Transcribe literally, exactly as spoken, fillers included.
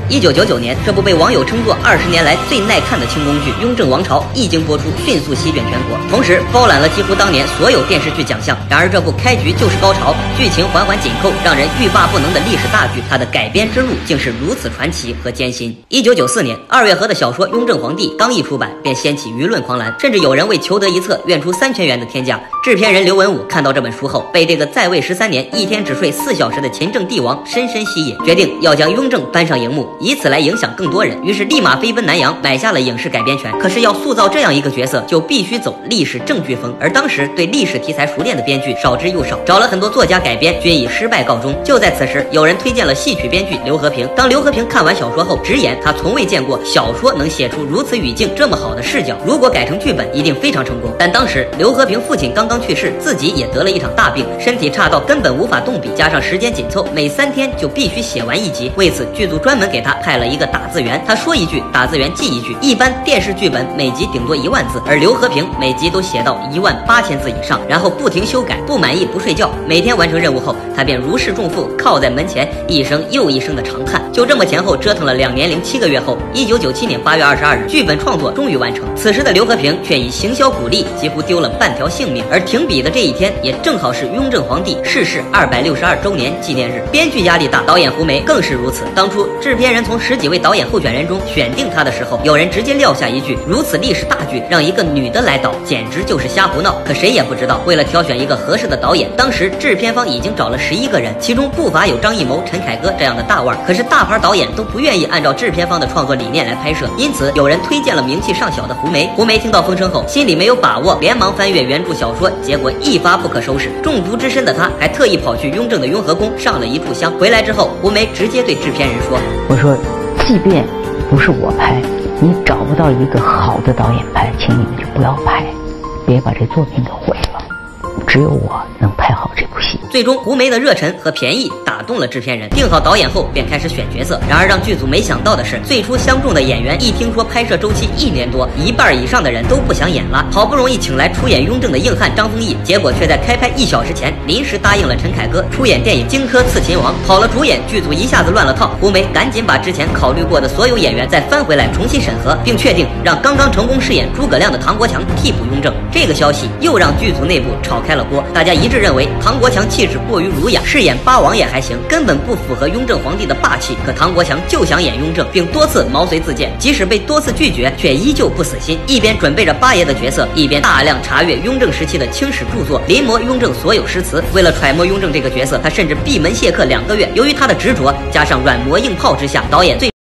一九九九年，这部被网友称作二十年来最耐看的清宫剧《雍正王朝》一经播出，迅速席卷全国，同时包揽了几乎当年所有电视剧奖项。然而，这部开局就是高潮，剧情环环紧扣，让人欲罢不能的历史大剧，它的改编之路竟是如此传奇和艰辛。一九九四年，二月河的小说《雍正皇帝》刚一出版，便掀起舆论狂澜，甚至有人为求得一册愿出三千元的天价。制片人刘文武看到这本书后，被这个在位十三年、一天只睡四小时的勤政帝王深深吸引，决定要将雍正搬上荧幕，以此来影响更多人。于是立马飞奔南洋，买下了影视改编权。可是要塑造这样一个角色，就必须走历史正剧风，而当时对历史题材熟练的编剧少之又少，找了很多作家改编，均以失败告终。就在此时，有人推荐了戏曲编剧刘和平。当刘和平看完小说后，直言他从未见过小说能写出如此语境这么好的视角，如果改成剧本，一定非常成功。但当时刘和平父亲刚刚去世，自己也得了一场大病，身体差到根本无法动笔，加上时间紧凑，每三天就必须写完一集。为此，剧组专门给他派了一个打字员，他说一句，打字员记一句。一般电视剧本每集顶多一万字，而刘和平每集都写到一万八千字以上，然后不停修改，不满意不睡觉。每天完成任务后，他便如释重负，靠在门前一声又一声的长叹。就这么前后折腾了两年零七个月后，一九九七年八月二十二日，剧本创作终于完成。此时的刘和平却以行销鼓励几乎丢了半条性命，而停笔的这一天也正好是雍正皇帝逝世二百六十二周年纪念日。编剧压力大，导演胡梅更是如此。当初制片人从十几位导演候选人中选定他的时候，有人直接撂下一句：如此历史大剧让一个女的来导，简直就是瞎胡闹。可谁也不知道，为了挑选一个合适的导演，当时制片方已经找了十一个人，其中不乏有张艺谋、陈凯歌这样的大腕。可是大牌导演都不愿意按照制片方的创作理念来拍摄，因此有人推荐了名气尚小的胡梅。胡梅听到风声后，心里没有把握，连忙翻阅原著小说，结果一发不可收拾。中毒之深的他，还特意跑去雍正的雍和宫上了一炷香。回来之后，胡梅直接对制片人说：“ 我说，即便不是我拍，你找不到一个好的导演拍，请你们就不要拍，别把这作品给毁了。只有我能拍好这部戏。” 最终，胡梅的热忱和便宜打动了制片人，定好导演后便开始选角色。然而让剧组没想到的是，最初相中的演员一听说拍摄周期一年多，一半以上的人都不想演了。好不容易请来出演雍正的硬汉张丰毅，结果却在开拍一小时前临时答应了陈凯歌出演电影《荆轲刺秦王》。好了主演，剧组一下子乱了套。胡梅赶紧把之前考虑过的所有演员再翻回来重新审核，并确定让刚刚成功饰演诸葛亮的唐国强替补雍正。这个消息又让剧组内部炒开了锅，大家一致认为唐国强气质过于儒雅，饰演八王爷还行，根本不符合雍正皇帝的霸气。可唐国强就想演雍正，并多次毛遂自荐，即使被多次拒绝，却依旧不死心，一边准备着八爷的角色，一边大量查阅雍正时期的清史著作，临摹雍正所有诗词。为了揣摩雍正这个角色，他甚至闭门谢客两个月。由于他的执着，加上软磨硬泡之下，导演最